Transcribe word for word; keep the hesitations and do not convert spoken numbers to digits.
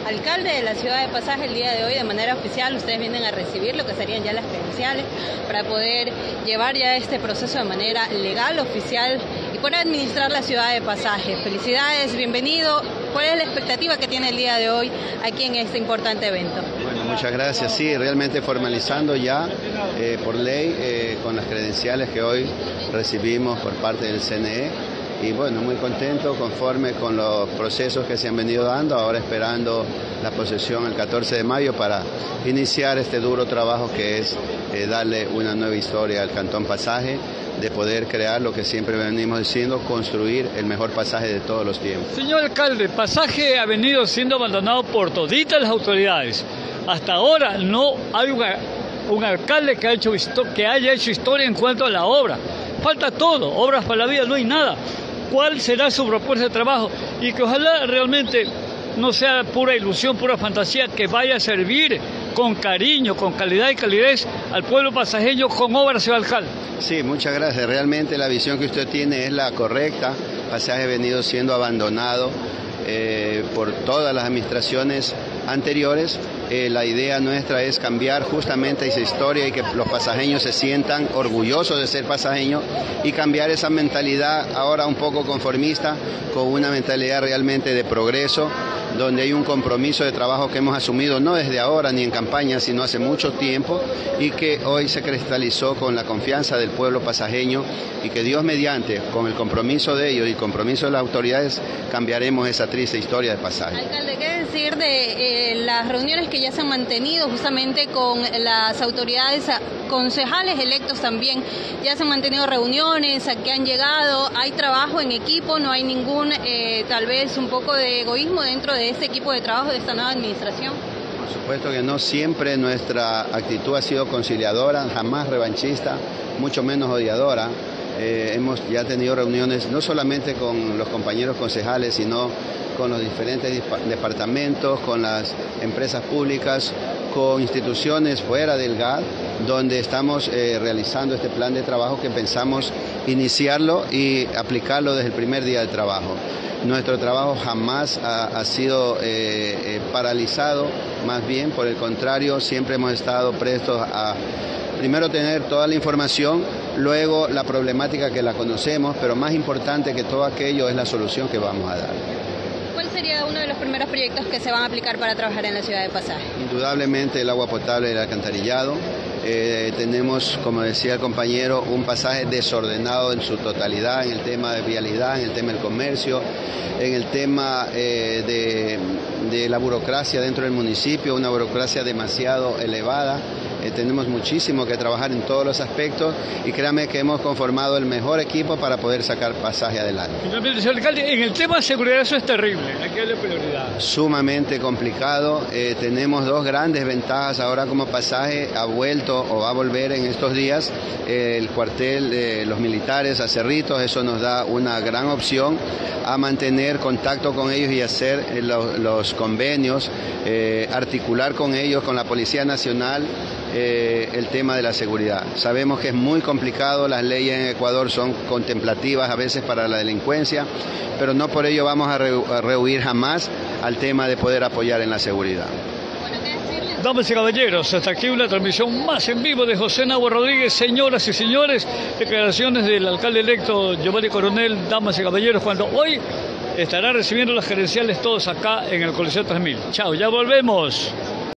alcalde de la ciudad de Pasaje. El día de hoy, de manera oficial, ustedes vienen a recibir lo que serían ya las credenciales para poder llevar ya este proceso de manera legal, oficial y poder administrar la ciudad de Pasaje. Felicidades, bienvenido. ¿Cuál es la expectativa que tiene el día de hoy aquí en este importante evento? Bueno, muchas gracias. Sí, realmente formalizando ya eh, por ley eh, con las credenciales que hoy recibimos por parte del C N E. Y bueno, muy contento, conforme con los procesos que se han venido dando, ahora esperando la posesión el catorce de mayo para iniciar este duro trabajo que es eh, darle una nueva historia al Cantón Pasaje, de poder crear lo que siempre venimos diciendo, construir el mejor pasaje de todos los tiempos. Señor alcalde, Pasaje ha venido siendo abandonado por toditas las autoridades. Hasta ahora no hay un, un alcalde que, ha hecho, que haya hecho historia en cuanto a la obra. Falta todo, obras para la vida no hay nada. ¿Cuál será su propuesta de trabajo? Y que ojalá realmente no sea pura ilusión, pura fantasía, que vaya a servir con cariño, con calidad y calidez al pueblo pasajeño con obras, señor alcalde. Sí, muchas gracias. Realmente la visión que usted tiene es la correcta. Pasaje ha venido siendo abandonado eh, por todas las administraciones anteriores. Eh, la idea nuestra es cambiar justamente esa historia y que los pasajeños se sientan orgullosos de ser pasajeños y cambiar esa mentalidad ahora un poco conformista con una mentalidad realmente de progreso, donde hay un compromiso de trabajo que hemos asumido no desde ahora ni en campaña, sino hace mucho tiempo, y que hoy se cristalizó con la confianza del pueblo pasajeño, y que Dios mediante, con el compromiso de ellos y el compromiso de las autoridades, cambiaremos esa triste historia de Pasaje. Alcalde, ¿qué decir de eh, las reuniones que ya se han mantenido justamente con las autoridades concejales electos también? Ya se han mantenido reuniones, a qué han llegado, hay trabajo en equipo, no hay ningún, eh, tal vez un poco de egoísmo dentro de este equipo de trabajo de esta nueva administración. Por supuesto que no, siempre nuestra actitud ha sido conciliadora, jamás revanchista, mucho menos odiadora. Eh, hemos ya tenido reuniones no solamente con los compañeros concejales, sino con los diferentes departamentos, con las empresas públicas, con instituciones fuera del G A D, donde estamos eh, realizando este plan de trabajo que pensamos iniciarlo y aplicarlo desde el primer día de trabajo. Nuestro trabajo jamás ha, ha sido eh, eh, paralizado, más bien por el contrario, siempre hemos estado prestos a primero tener toda la información, luego la problemática que la conocemos, pero más importante que todo aquello es la solución que vamos a dar. ¿Cuál sería uno de los primeros proyectos que se van a aplicar para trabajar en la ciudad de Pasaje? Indudablemente el agua potable y el alcantarillado. Eh, tenemos, como decía el compañero, un pasaje desordenado en su totalidad, en el tema de vialidad, en el tema del comercio, en el tema eh, de, de la burocracia dentro del municipio, una burocracia demasiado elevada. Eh, tenemos muchísimo que trabajar en todos los aspectos y créame que hemos conformado el mejor equipo para poder sacar Pasaje adelante. Señor alcalde, en el tema de seguridad eso es terrible, hay que darle prioridad. Sumamente complicado, eh, tenemos dos grandes ventajas ahora como Pasaje ha vuelto o va a volver en estos días eh, el cuartel de los militares a Cerritos, eso nos da una gran opción a mantener contacto con ellos y hacer eh, los, los convenios, eh, articular con ellos, con la Policía Nacional, eh, el tema de la seguridad. Sabemos que es muy complicado, las leyes en Ecuador son contemplativas a veces para la delincuencia, pero no por ello vamos a, re, a rehuir jamás al tema de poder apoyar en la seguridad. Damas y caballeros, hasta aquí una transmisión más en vivo de José Nahua Rodríguez. Señoras y señores, declaraciones del alcalde electo Giovanni Coronel. Damas y caballeros, cuando hoy estará recibiendo las credenciales todos acá en el Coliseo tres mil. Chao, ya volvemos.